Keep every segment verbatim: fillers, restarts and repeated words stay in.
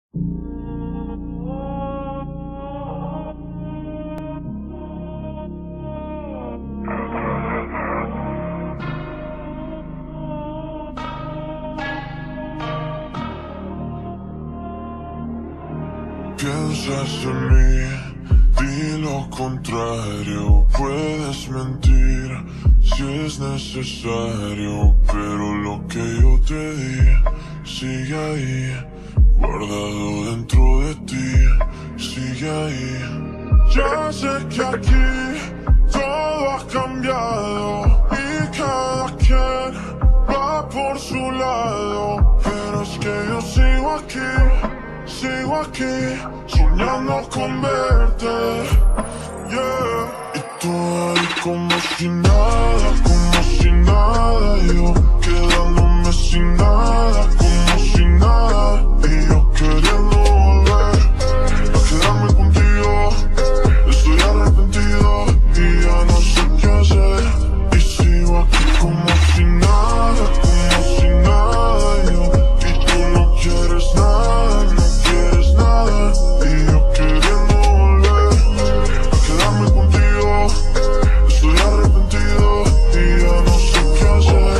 Piensas en mí, di lo contrario. Puedes mentir si es necesario, pero lo que yo te di sigue ahí, guardado dentro de ti, sigue ahí. Ya sé que aquí todo ha cambiado y cada quien va por su lado, pero es que yo sigo aquí, sigo aquí, soñando con verte, yeah. Y tú ahí como si nada, como si nada, yo quedándome sin nada, como si nada, y yo queriendo volver a quedarme contigo. Estoy arrepentido y ya no sé qué hacer, y sigo aquí como si nada, como si nada, yo, y tú no quieres nada, no quieres nada, y yo queriendo volver a quedarme contigo. Estoy arrepentido y ya no sé qué hacer.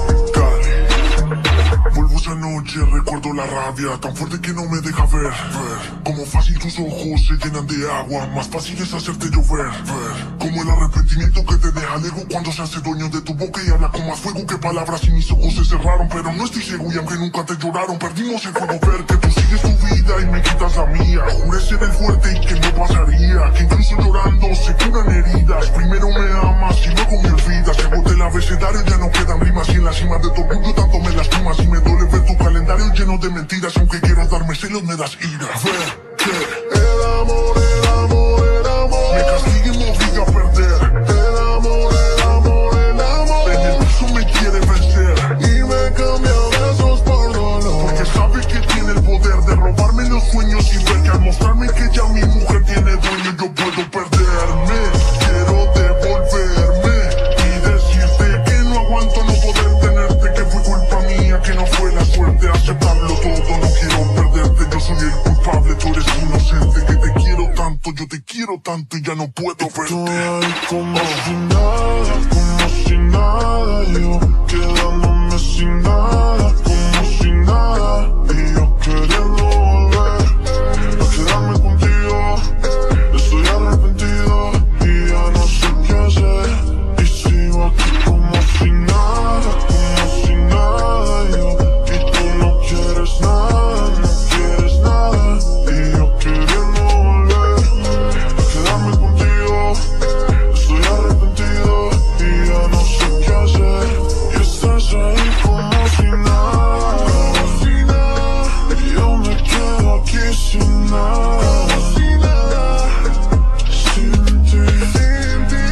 Cali, vuelvo esa noche, recuerdo la rabia tan fuerte que no me deja ver, ver. Como fácil tus ojos se llenan de agua, más fácil es hacerte llover, ver. Como el arrepentimiento que te deja el ego cuando se hace dueño de tu boca y habla con más fuego que palabras, y mis ojos se cerraron, pero no estoy ciego y aunque nunca te lloraron, perdimos el juego, ver que tú sigues tu vida y me quitas la mía. Juré ser el fuerte y que no pasaría, que incluso llorando se curan heridas. Primero me amas y luego me olvidas. Se agota el abecedario, ya no quedan rimas, y en la cima de tu orgullo tanto me lastimas, y me duele ver tu calendario lleno de mentiras. Aunque quieras darme celos me das ira. Ver que el amor, el amor, el amor me castiga y me obliga a perder. El amor, el amor, el amor en el piso me quiere vencer y me cambia besos por dolor, porque sabe que tiene el poder de robarme los sueños y ver que al mostrarme que ya mi mujer tiene dueño yo puedo perderme. Quiero devolverme y decirte que no aguanto no poder tenerte, que fue culpa mía, que no fue la suerte, aceptarlo todo, no quiero perderte. Yo soy el culpable, tú eres inocente, que te quiero tanto, yo te quiero tanto y ya no puedo verte. Estoy como si nada, como si nada, yo quedándome sin nada, como si nada, y yo queriendo volver a quedarme contigo. Estoy arrepentido y ya no sé qué hacer, y sigo aquí como si nada, como si nada, yo, y tú no quieres nada, no quieres nada, y yo queriendo volver a quedarme contigo. Estoy arrepentido y ya no sé qué hacer, y estás ahí como si nada, como si nada, y yo me quedo aquí sin nada, como si nada, sin ti, sin ti,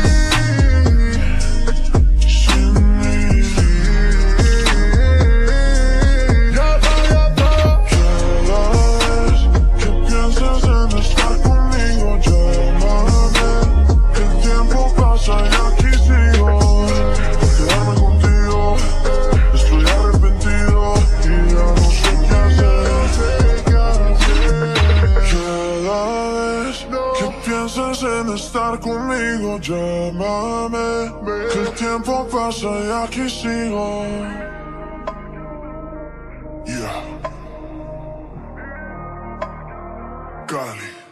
sin mí. Ya va, ya va. Cada vez que piensas en estar conmigo, llámame, que el tiempo pasa y aquí sigo, por quedarme contigo. Estoy arrepentido y ya no sé qué hacer. Cada vez que piensas en estar conmigo, llámame, que el tiempo pasa y aquí sigo. Yeah. Cali.